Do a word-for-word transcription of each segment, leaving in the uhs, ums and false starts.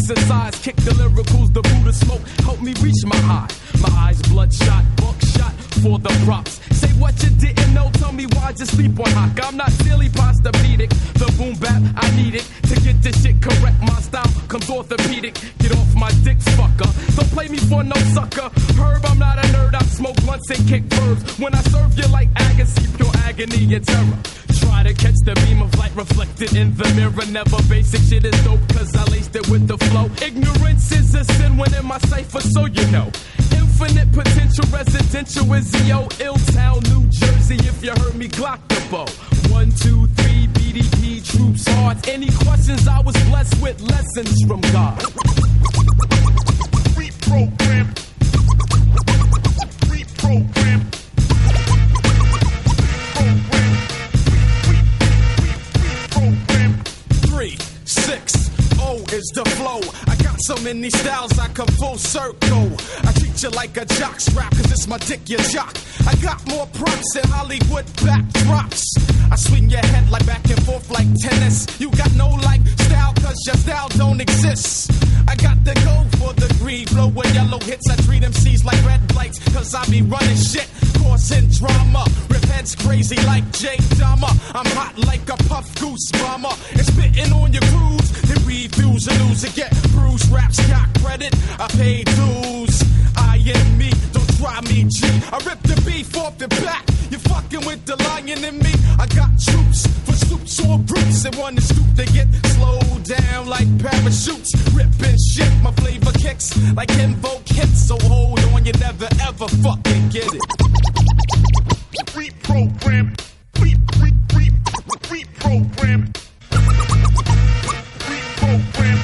exercise, kick the lyricals, the Buddha smoke, help me reach my high. My eyes bloodshot, buckshot for the props. Say what you didn't know, tell me why you sleep on hawk. I'm not silly postopedic, the boom bap, I need it to get this shit correct. My style comes orthopedic, get off my dick, fucker. Don't play me for no sucker. Herb, I'm not a nerd, I smoke blunts and kick verbs. When I serve you like agony, pure agony and terror. Try to catch the beam of light reflected in the mirror. Never basic shit is dope, cause I laced it with the flow. Ignorance is a sin when in my cipher, so you know. Infinite potential residential is yo, Ill-Town, New Jersey. If you heard me, Glock the bow. One, two, three, B D P, troops hard. Any questions? I was blessed with lessons from God. Reprogram. Reprogram. Three, six, oh is the flow. I got so many styles I come full circle. I treat you like a jock strap, cause it's my dick, you jock. I got more props than Hollywood backdrops. I swing your head like back and forth like tennis. You got no like style, cause your style don't exist. I got the go for the green, blow with yellow hits. I treat M Cs like red lights, cause I be running shit. Causing drama, rip heads crazy like Jay Dahmer. I'm hot like a puff goose bomber. And spitting on your crews, then refuse and lose and get bruised. Raps got credit, I pay dues. I am me, don't try me, G. I rip the beef off the back. You're fucking with the lion in me. I got troops for stoops or brutes that want to stoop to get slowed down like parachutes. Ripping shit, my flavor kicks like invoke hits. So hold on, you never ever fucking get it. Reprogram. Re, re, re, reprogram. Reprogram.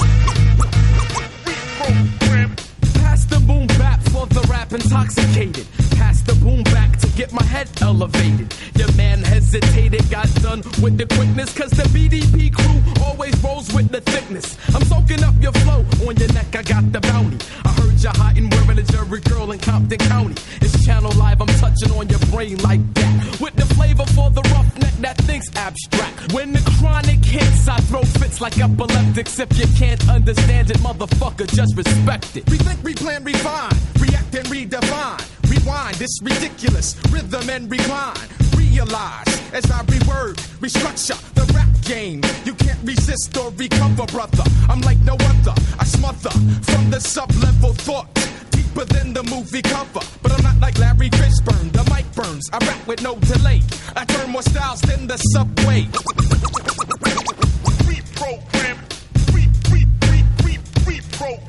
Reprogram. Pass the boom bap for the rap intoxicated. Pass the boom back to get my head elevated. Your man hesitated, got done with the quickness, cause the B D P crew always rolls with the thickness. I'm soaking up your flow, on your neck I got the bounty. I heard you're hot and wearing a jury girl in Compton County. It's Channel Live, I'm touching on your brain like that. With the flavor for the roughneck that thinks abstract. When the chronic hits, I throw fits like epileptics. If you can't understand it, motherfucker, just respect it. Rethink, replan, refine, react and redefine. Rewind, it's ridiculous, rhythm and recline. Realize, as I reword, restructure the rap game. You can't resist or recover, brother. I'm like no other, I smother from the sub-level thought. Deeper than the movie cover. But I'm not like Larry Fishburne, the mic burns. I rap with no delay. I turn more styles than the subway. Reprogram. Re, re, re, re, reprogram.